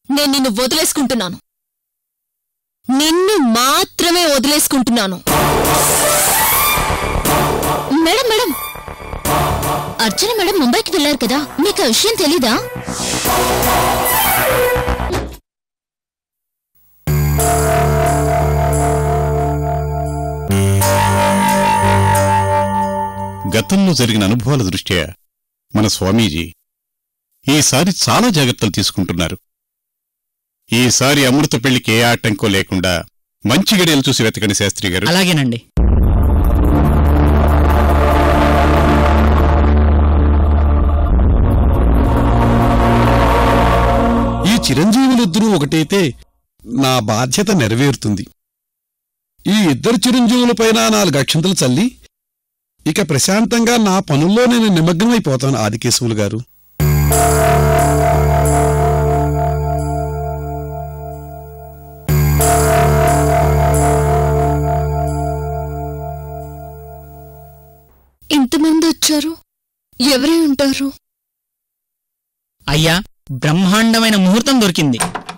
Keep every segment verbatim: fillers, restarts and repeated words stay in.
నేను నిన్ను వదిలేసుకుంటున్నాను. నిన్ను మాత్రమే వదిలేసుకుంటున్నాను. మేడం మేడం అర్చన మేడం ముంబైకి వెళ్ళారు కదా, మీకు ఆ విషయం తెలీదా? గతంలో జరిగిన అనుభవాల దృష్ట్యా మన స్వామీజీ ఈసారి చాలా జాగ్రత్తలు తీసుకుంటున్నారు. ఈసారి అమృత పెళ్లికి ఏ ఆటంకం లేకుండా మంచి గడియలు చూసి వెతకండి శాస్త్రి గారు. అలాగేనండి. ఈ చిరంజీవులిద్దరూ ఒకటైతే నా బాధ్యత నెరవేరుతుంది. ఈ ఇద్దరు చిరంజీవులపైన నాలుగు అక్షంతలు చల్లి ఇక ప్రశాంతంగా నా పనుల్లో నేను నిమగ్నమైపోతాను ఆదికేశవులు గారు. ఇంతమంది వచ్చారు, ఎవరై ఉంటారు? అయ్యా, బ్రహ్మాండమైన ముహూర్తం దొరికింది.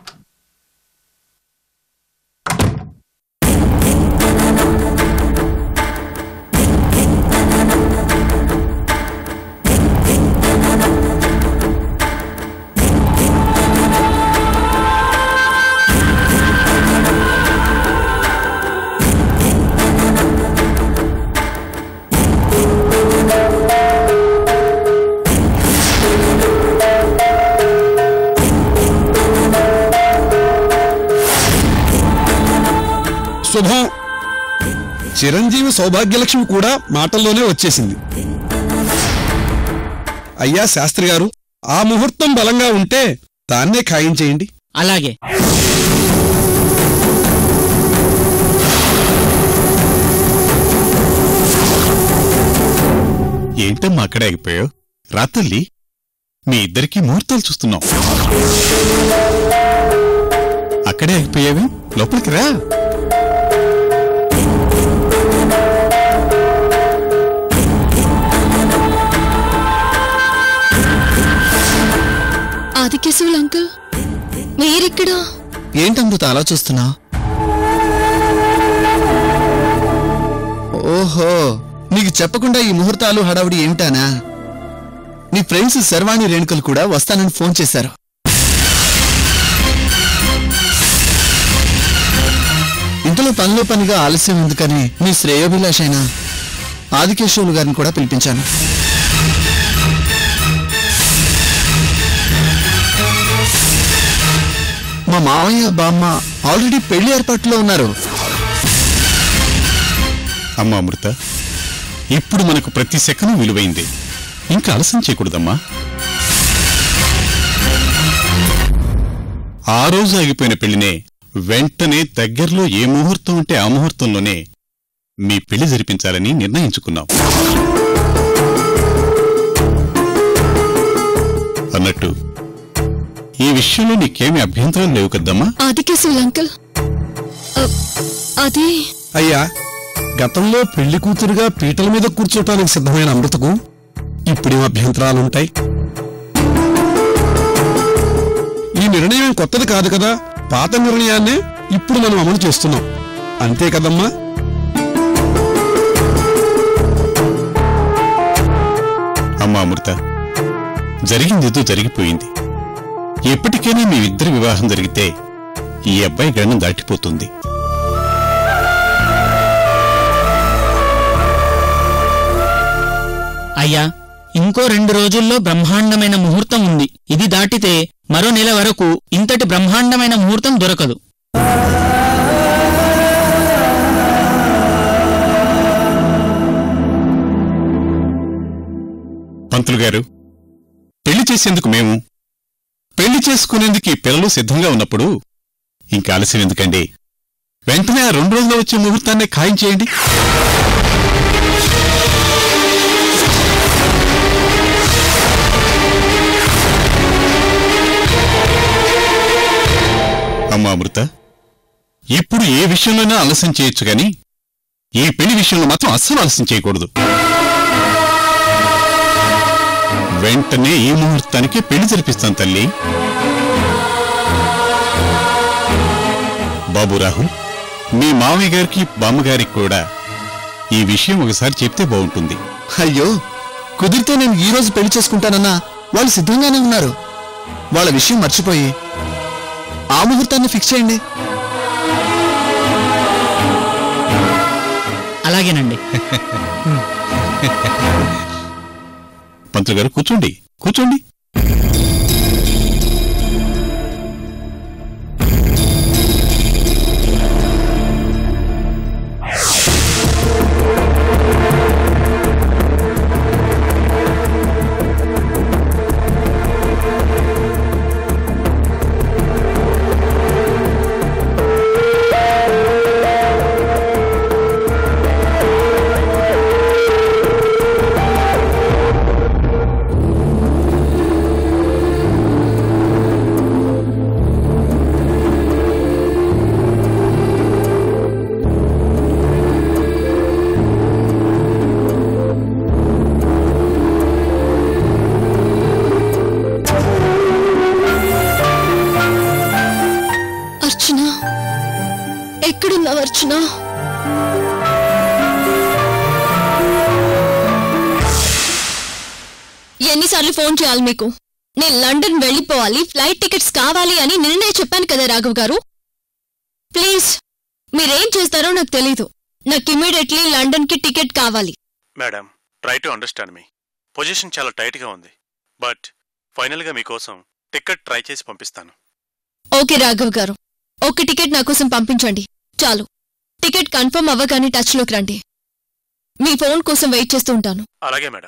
శుభం. చిరంజీవి సౌభాగ్యలక్ష్మి కూడా మాటల్లోనే వచ్చేసింది. అయ్యా శాస్త్రి గారు, ఆ ముహూర్తం బలంగా ఉంటే దాన్నే ఖాయం చేయండి. అలాగే. ఏంటమ్మా అక్కడే ఆగిపోయావు? రాత్రి మీ ఇద్దరికీ ముహూర్తాలు చూస్తున్నాం. అక్కడే ఆగిపోయావి, లోపలికి రా. ఆదికేశవులు అంకుల్, మీరిక్కడా? ఏంటమృత అలా చూస్తున్నా? ఓహో, నీకు చెప్పకుండా ఈ ముహూర్తాలు హడావుడి ఏమిటానా? నీ ఫ్రెండ్స్ శర్వాణి రేణుకలు కూడా వస్తానని ఫోన్ చేశారు. ఇంతలో పనిలో పనిగా ఆలస్యం ఎందుకని మీ శ్రేయోభిలాష్ అయిన ఆదికేశవులు గారిని కూడా పిలిపించాను. మా మావయ్య బామ్మ ఆల్రెడీ పెళ్లి ఏర్పాట్లో ఉన్నారు. అమ్మా అమృత, ఇప్పుడు మనకు ప్రతి సెకను విలువైంది. ఇంకా ఆలస్యం చేయకూడదమ్మా. ఆ రోజు ఆగిపోయిన పెళ్లినే వెంటనే దగ్గరలో ఏ ముహూర్తం ఉంటే ఆ ముహూర్తంలోనే మీ పెళ్లి జరిపించాలని నిర్ణయించుకున్నాం. అన్నట్టు ఈ విషయంలో నీకేమీ అభ్యంతరాలు లేవు కదమ్మా? ఆదికేశవులు అంకుల్, అది అయ్యా, గతంలో పెళ్లి కూతురుగా పీటల మీద కూర్చోటానికి సిద్ధమైన అమృతకు ఇప్పుడేం అభ్యంతరాలుంటాయి? ఈ నిర్ణయం కొత్తది కాదు కదా, పాత నిర్ణయాన్నే ఇప్పుడు మనం అమలు చేస్తున్నాం. అంతే కదమ్మా? అమ్మా అమృత, జరిగిందేదో జరిగిపోయింది. ఎప్పటికైనా మీ ఇద్దరి వివాహం జరిగితే ఈ అబ్బాయి గణం దాటిపోతుంది. అయ్యా, ఇంకో రెండు రోజుల్లో బ్రహ్మాండమైన ముహూర్తం ఉంది. ఇది దాటితే మరో నెల వరకు ఇంతటి బ్రహ్మాండమైన ముహూర్తం దొరకదు. పంతులు గారు, పెళ్లి చేసేందుకు మేము, పెళ్లి చేసుకునేందుకు ఈ పిల్లలు సిద్ధంగా ఉన్నప్పుడు ఇంకా ఆలస్యం ఎందుకండి? వెంటనే ఆ రెండు రోజుల్లో వచ్చే ముహూర్తాన్ని ఖాయం చేయండి. అమ్మా అమృత, ఇప్పుడు ఏ విషయంలోనైనా ఆలస్యం చేయొచ్చు గాని ఈ పెళ్లి విషయంలో మాత్రం అస్సలు ఆలస్యం చేయకూడదు. వెంటనే ఈ ముహూర్తానికి పెళ్లి జరిపిస్తాను తల్లి. బాబు రాహుల్, మీ మామయ్య గారికి బామ్మగారికి కూడా ఈ విషయం ఒకసారి చెప్తే బాగుంటుంది. అయ్యో, కుదిరితే నేను ఈ రోజు పెళ్లి చేసుకుంటానన్నా వాళ్ళు సిద్ధంగానే ఉన్నారు. వాళ్ళ విషయం మర్చిపోయి ఆ ముహూర్తాన్ని ఫిక్స్ చేయండి. అలాగేనండి. పంతులు గారు కూర్చోండి, కూర్చోండి. అర్చన, ఎన్నిసార్లు ఫోన్ చేయాలి మీకు? నేను లండన్ వెళ్ళిపోవాలి, ఫ్లైట్ టికెట్స్ కావాలి అని నిన్నే చెప్పాను కదా రాఘవ్ గారు. ప్లీజ్, మీరేం చేస్తారో నాకు తెలీదు. నాకు ఇమీడియట్లీ లండన్ కి టికెట్ కావాలి. Madam, try to understand me. Position చాలా టైట్ గా ఉంది, బట్ ఫైనల్ గా మీకోసం టికెట్ ట్రై చేసి పంపిస్తాను. ఓకే రాఘవ్ గారు, ఒక్క టికెట్ నా కోసం పంపించండి చాలు. టికెట్ కన్ఫర్మ్ అవ్వగానే టచ్ లోకి రండి. మీ ఫోన్ కోసం వెయిట్ చేస్తూ ఉంటాను. అలాగే మేడం.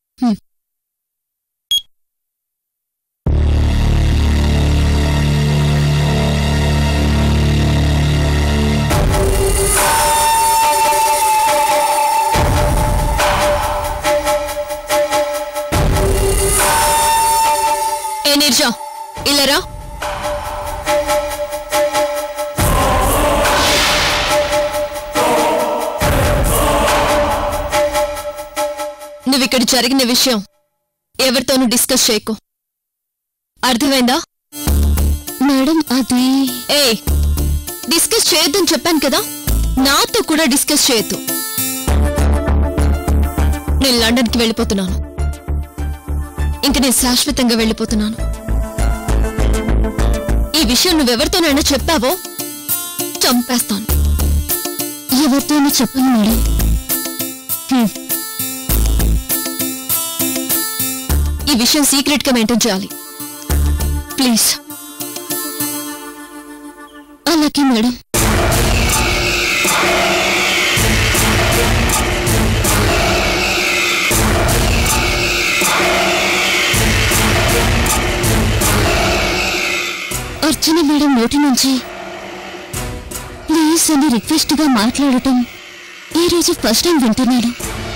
ఏ నిర్జా, ఇల్లరా. నువ్విక్కడ జరిగిన విషయం ఎవరితోనూ డిస్కస్ చేయకు, అర్థమైందా? మేడం అది ఏ డిస్కస్ చేయొద్దని చెప్పాను కదా, నాతో కూడా డిస్కస్ చేయొద్దు. నేను లండన్కి వెళ్ళిపోతున్నాను. ఇంక నేను శాశ్వతంగా వెళ్ళిపోతున్నాను. ఈ విషయం నువ్వెవరితోనైనా చెప్పావో చంపేస్తాను. ఎవరితోనూ చెప్పను మేడం. ఈ విషయం సీక్రెట్ గా మెయింటైన్ చేయాలి ప్లీజ్. అలాగే మేడం. అర్చన మేడం నోటి నుంచి ప్లీజ్ అని రిక్వెస్ట్ గా మాట్లాడటం ఈ రోజు ఫస్ట్ టైం వింటున్నాను.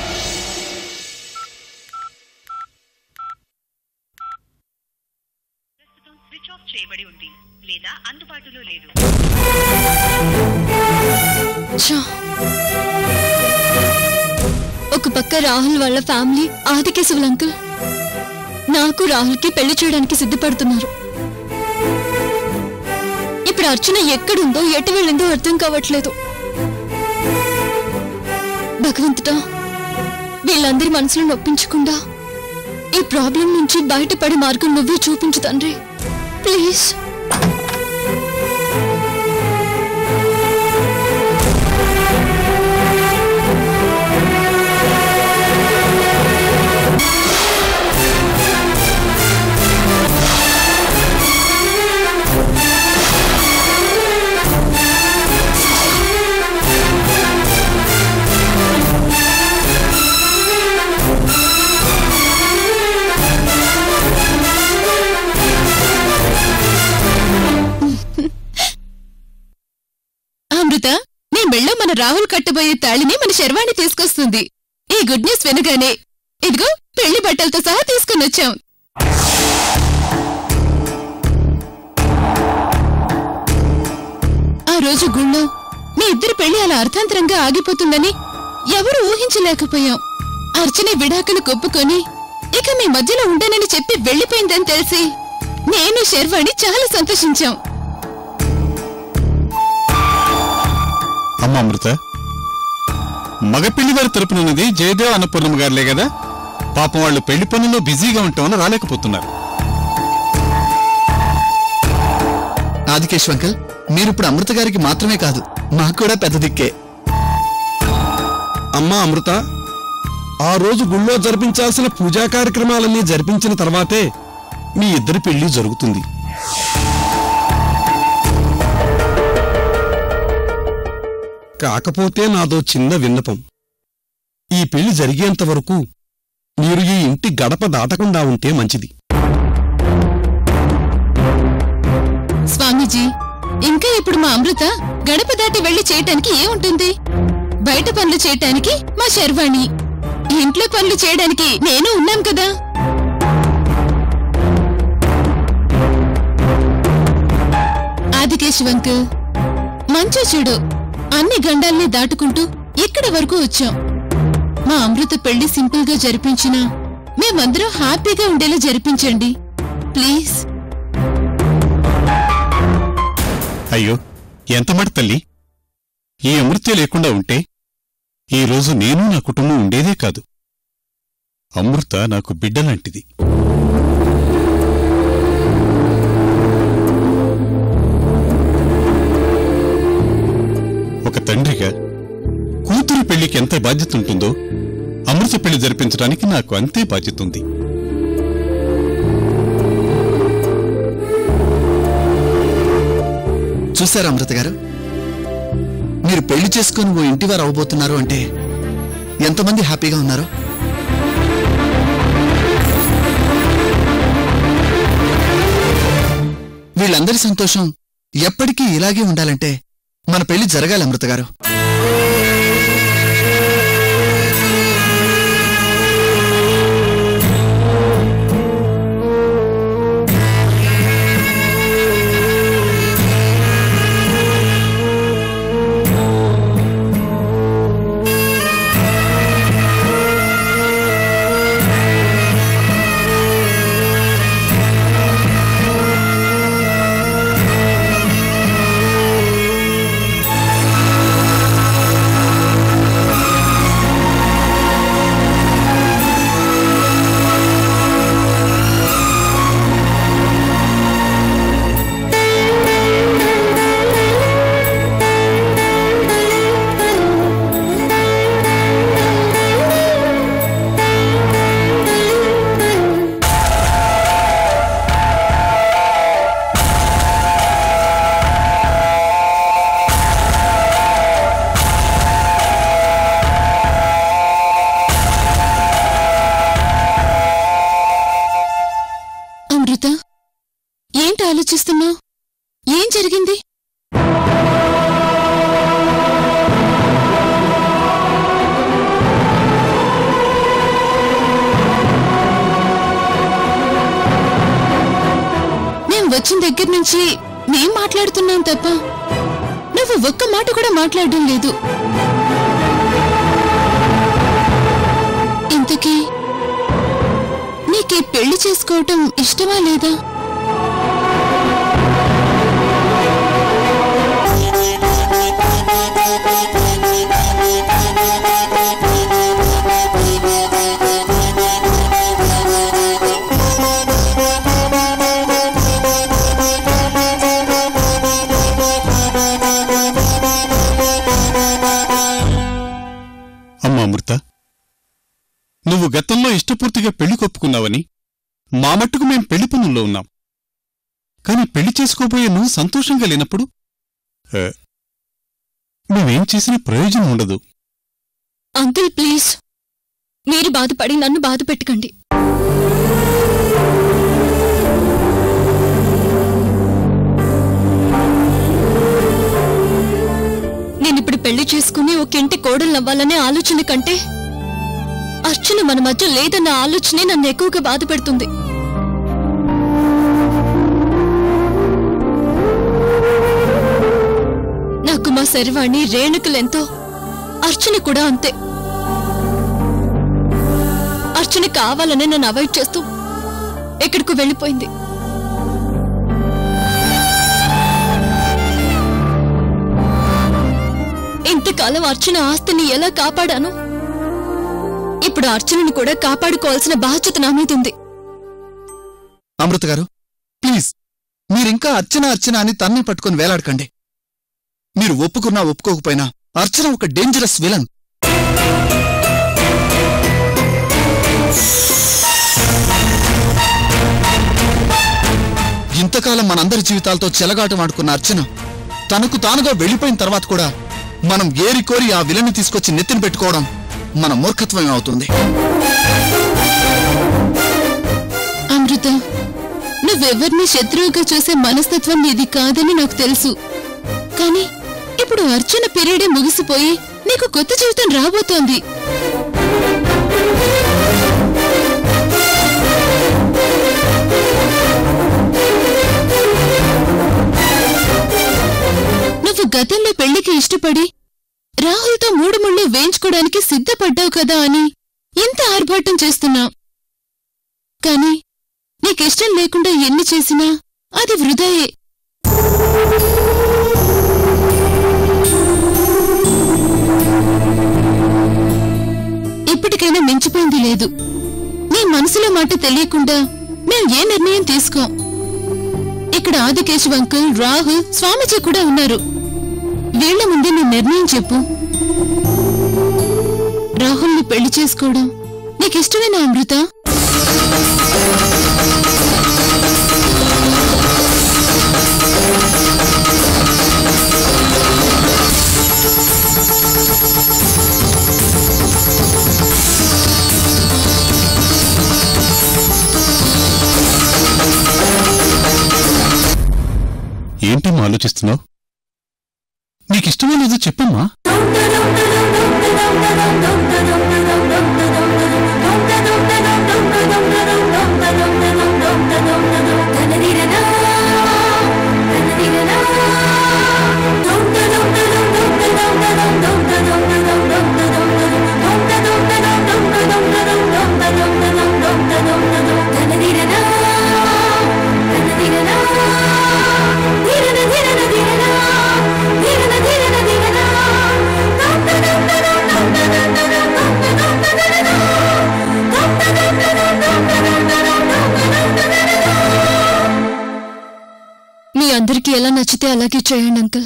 ఒక పక్క రాహుల్ వాళ్ళ ఫ్యామిలీ ఆదికేశవుల అంకుల్ నాకు రాహుల్ కి పెళ్లి చేయడానికి సిద్ధపడుతున్నారు. ఇప్పుడు అర్చన ఎక్కడుందో ఎటు వెళ్ళిందో అర్థం కావట్లేదు. భగవంతుడా, వీళ్ళందరి మనసులో నొప్పించకుండా ఈ ప్రాబ్లం నుంచి బయటపడే మార్గం నువ్వే చూపించు తండ్రి, ప్లీజ్. నేను మెళ్ళో మన రాహుల్ కట్టబోయే తాళిని మన శర్వాణి తీసుకొస్తుంది. ఈ గుడ్ న్యూస్ వినగానే ఇదిగో పెళ్లి బట్టలతో సహా తీసుకుని వచ్చాం. ఆ రోజు గుళ్ళో మీ ఇద్దరి పెళ్లి అలా అర్థాంతరంగా ఆగిపోతుందని ఎవరు ఊహించలేకపోయాం. అర్చన విడాకులు కొప్పుకొని ఇక మీ మధ్యలో ఉండనని చెప్పి వెళ్లిపోయిందని తెలిసి నేను శర్వాణి చాలా సంతోషించాం. అమ్మా అమృత, మగపెళ్లి వారి తరపునున్నది జయదేవ అన్నపూర్ణమ్మ గారులే కదా. పాపం వాళ్ళు పెళ్లి పనుల్లో బిజీగా ఉండటం వల్ల రాలేకపోతున్నారు. ఆదికేశవ్ అంకుల్, మీరిప్పుడు అమృత గారికి మాత్రమే కాదు, మాకు కూడా పెద్ద దిక్కే. అమ్మా అమృత, ఆ రోజు గుళ్ళో జరిపించాల్సిన పూజా కార్యక్రమాలన్నీ జరిపించిన తర్వాతే మీ ఇద్దరి పెళ్లి జరుగుతుంది. కాకపోతే నాదో చిన్న విన్నపం. ఈ పెళ్లి జరిగేంత వరకు మీరు ఈ ఇంటి గడప దాటకుండా ఉంటే మంచిది. స్వామీజీ, ఇంకా ఇప్పుడు మా అమృత గడప దాటి వెళ్లి చేయటానికి ఏముంటుంది? బయట పనులు చేయటానికి మా శర్వాణి, ఇంట్లో పనులు చేయడానికి నేను ఉన్నాం కదా. ఆదికేశవ్ అంకుల్, మంచో చెడు అన్ని గండాల్ని దాటుకుంటూ ఇక్కడి వరకు వచ్చాం. మా అమృత పెళ్లి సింపుల్ గా జరిపించినా మేమందరం హ్యాపీగా ఉండేలా జరిపించండి ప్లీజ్. అయ్యో, ఎంత మాట తల్లి! ఈ అమృత్య లేకుండా ఉంటే ఈ రోజు నేను నా కుటుంబం ఉండేదే కాదు. అమృత నాకు బిడ్డలాంటిది. ఒక తండ్రిగా కూతురు పెళ్లికి ఎంత బాధ్యత ఉంటుందో అమృత పెళ్లి జరిపించడానికి నాకు అంతే బాధ్యత ఉంది. చూశారా అమృత గారు, మీరు పెళ్లి చేసుకుని ఓ ఇంటివారు అవబోతున్నారు అంటే ఎంతమంది హ్యాపీగా ఉన్నారో. వీళ్ళందరి సంతోషం ఎప్పటికీ ఇలాగే ఉండాలంటే మన పెళ్లి జరగాలి అమృత గారు. ఏంటి ఆలోచిస్తున్నావు? ఏం జరిగింది? నేను వచ్చిన దగ్గర నుంచి నేను మాట్లాడుతున్నాను తప్ప నువ్వు ఒక్క మాట కూడా మాట్లాడడం లేదు. ఇంతకీ నీకే పెళ్లి చేసుకోవటం ఇష్టమా లేదా? అమ్మా అమృత, నువ్వు గతంలో ఇష్టపూర్తిగా పెళ్లి కొప్పుకున్నావని మా మట్టుకు మేం పెళ్లి పనుల్లో ఉన్నాం. కాని పెళ్లి చేసుకోబోయే నువ్వు సంతోషంగా లేనప్పుడు మేమేం చేసిన ప్రయోజనం ఉండదు. అంకుల్ ప్లీజ్, మీరు బాధపడి నన్ను బాధ పెట్టకండి. నేనిప్పుడు పెళ్లి చేసుకుని ఒక ఇంటి కోడలవ్వాలనే ఆలోచన కంటే అర్చన మన మధ్య లేదన్న ఆలోచనే నన్ను ఎక్కువగా బాధ పెడుతుంది. నాకు మా శర్వాణి రేణుకులెంతో అర్చన కూడా అంతే. అర్చన కావాలనే నన్ను అవాయిడ్ చేస్తూ ఎక్కడికి వెళ్ళిపోయింది. కాలం అర్చన ఆస్తిని ఎలా కాపాడాను, ఇప్పుడు అర్చనను కూడా కాపాడుకోవాల్సిన బాధ్యత నా మీద ఉంది. అమృత గారు, ప్లీజ్ మీరింకా అర్చన అర్చన అని తన్ని పట్టుకుని వేలాడకండి. మీరు ఒప్పుకున్నా ఒప్పుకోకపోయినా అర్చన ఒక డేంజరస్ విలన్. ఇంతకాలం మనందరి జీవితాలతో చెలగాటమాడుకున్న అర్చన తనకు తానుగా వెళ్లిపోయిన తర్వాత కూడా మనం ఏరికోరి ఆ విలని తీసుకొచ్చి నెత్తిన పెట్టుకోవడం మన మూర్ఖత్వం అవుతుంది. అమృత, నువ్వెవర్ని శత్రువుగా చూసే మనస్తత్వం నీది కాదని నాకు తెలుసు. కానీ ఇప్పుడు అర్చన పీరియడే ముగిసిపోయి నీకు కొత్త జీవితం రాబోతోంది. నువ్వు గతంలో పెళ్లికి ఇష్టపడి రాహుల్తో మూడు ముళ్ళు వేయించుకోవడానికి సిద్ధపడ్డావు కదా అని ఇంత ఆర్భాటం చేస్తున్నావు. కాని నీకిష్టం లేకుండా ఎన్ని చేసినా అది వృధాయే. ఇప్పటికైనా మించిపోయింది లేదు. నీ మనసులో మాట తెలియకుండా మేం ఏ నిర్ణయం తీసుకోం. ఇక్కడ ఆదికేశవ్ అంకుల్, రాహుల్, స్వామీజీ కూడా ఉన్నారు. వీళ్ల ముందే నీ నిర్ణయం చెప్పు. రాహుల్ని పెళ్లి చేసుకోవడం నీకిష్టమేనా అమృత? ఏంటమ్మా ఆలోచిస్తున్నావు? నీకిష్టమో లేదో చెప్పమ్మా. మీ అందరికీ ఎలా నచ్చితే అలాగే చేయండి అంకుల్.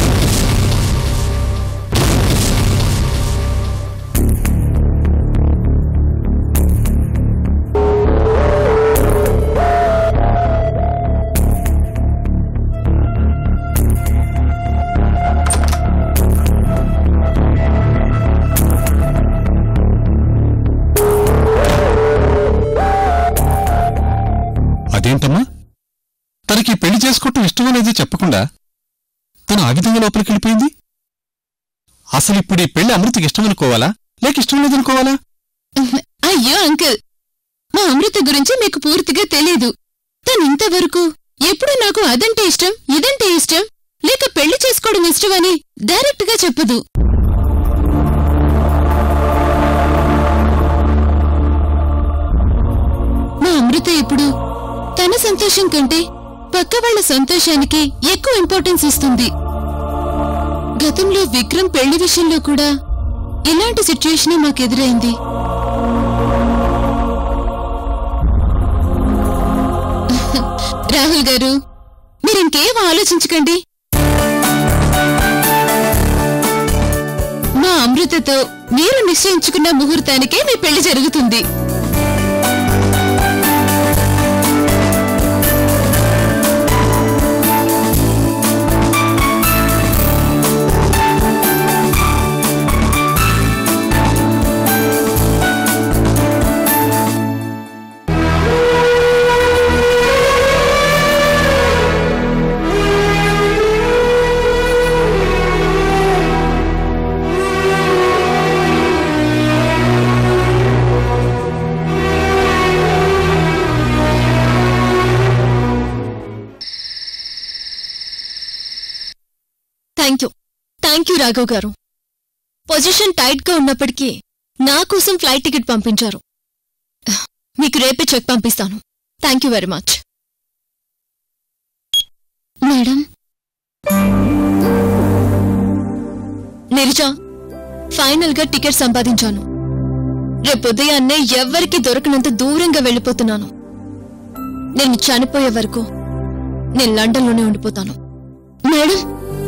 అదేంటమ్మా, తనకి పెళ్లి చేసుకోవటం ఇష్టమో లేదో చెప్పకుండా తను ఆ విధంగా లోపలికి వెళ్ళిపోయింది? అసలు ఇప్పుడు ఈ పెళ్లి అమృతకి ఇష్టమనుకోవాలా లేక ఇష్టం లేదనుకోవాలా? అయ్యో అంకుల్, మా అమృత గురించి మీకు పూర్తిగా తెలీదు. తను ఇంతవరకు ఎప్పుడు నాకు అదంటే ఇష్టం, ఇదంటే ఇష్టం, లేక పెళ్లి చేసుకోవడం ఇష్టమని డైరెక్ట్ గా చెప్పదు. మా అమృత ఇప్పుడు తన సంతోషం కంటే పక్క వాళ్ల సంతోషానికి ఎక్కువ ఇంపార్టెన్స్ ఇస్తుంది. గతంలో విక్రమ్ పెళ్లి విషయంలో కూడా ఇలాంటి సిచ్యుయేషనే మాకెదురైంది. రాహుల్ గారు, మీరింకేం ఆలోచించకండి. మా అమృతతో మీరు నిశ్చయించుకున్న ముహూర్తానికే మీ పెళ్లి జరుగుతుంది. Thank you thank you Raghav గారు. పొజిషన్ టైట్ గా ఉన్నప్పటికీ నా కోసం ఫ్లైట్ టికెట్ పంపించారు. మీకు రేపే చెక్ పంపిస్తాను. Thank you very much. Madam, Neeraja, final గా టికెట్ సంపాదించాను. రేపు ఉదయాన్నే ఎవ్వరికి దొరకనంత దూరంగా వెళ్ళిపోతున్నాను. నేను చనిపోయే వరకు నేను లండన్లోనే ఉండిపోతాను. మేడం,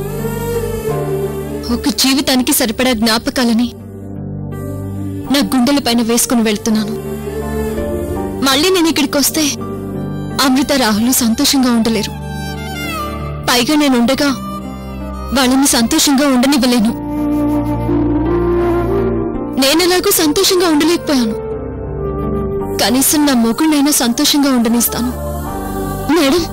ఒక జీవితానికి సరిపడా జ్ఞాపకాలని నా గుండెల పైన వేసుకుని వెళ్తున్నాను. మళ్ళీ నేను ఇక్కడికి వస్తే అమృత రాహుల్ సంతోషంగా ఉండలేరు. పైగా నేనుండగా వాళ్ళని సంతోషంగా ఉండనివ్వలేను. నేనెలాగూ సంతోషంగా ఉండలేకపోయాను. కనీసం నా మొగుళ్ళైనా సంతోషంగా ఉండనిస్తాను. మేడం,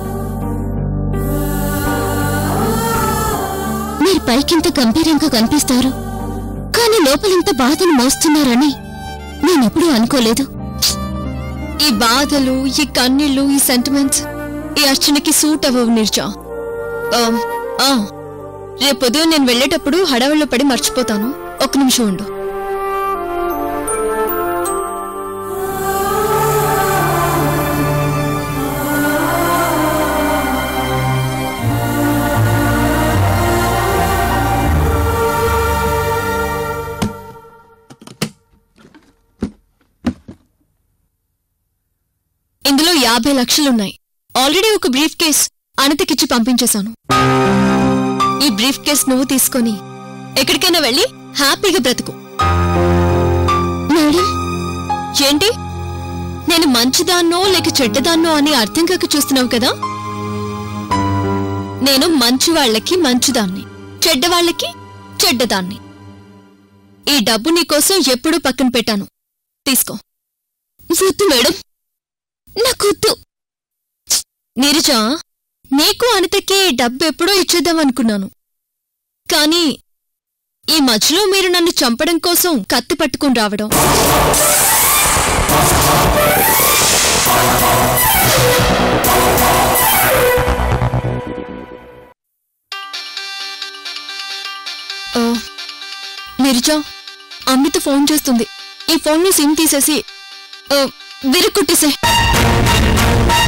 మీరు పైకింత గంభీరంగా కనిపిస్తారు, కానీ లోపలింత బాధను మోస్తున్నారని నేనెప్పుడూ అనుకోలేదు. ఈ బాధలు, ఈ కన్నీళ్లు, ఈ సెంటిమెంట్స్ ఈ అర్చనకి సూట్ అవ్వవు నిర్జా. రేపొద్దు నేను వెళ్ళేటప్పుడు హడావిడిలో పడి మర్చిపోతాను. ఒక్క నిమిషం ఉండు. ఇందులో యాభై లక్షలున్నాయి. ఆల్రెడీ ఒక బ్రీఫ్ కేస్ అనితకిచ్చి పంపించేశాను. ఈ బ్రీఫ్ కేస్ నువ్వు తీసుకొని ఎక్కడికైనా వెళ్ళి హ్యాపీగా బ్రతుకు. మేడం, ఏంటి నేను మంచిదాన్నో లేక చెడ్డదాన్నో అని అర్థం కాక చూస్తున్నావు కదా? నేను మంచి వాళ్లకి మంచిదాన్ని, చెడ్డవాళ్లకి చెడ్డదాన్ని. ఈ డబ్బు నీకోసం ఎప్పుడూ పక్కన పెట్టాను. తీసుకో. వద్దు మేడం, నాకొద్దు. నీరజ, నీకు అనితకి డబ్బు ఎప్పుడో ఇచ్చేద్దామనుకున్నాను. కానీ ఈ మధ్యలో మీరు నన్ను చంపడం కోసం కత్తి పట్టుకుని రావడం, నీరజ, అమృత ఫోన్ చేస్తుంది. ఈ ఫోన్లో సిమ్ తీసేసి విరుక్కుట్టేసే.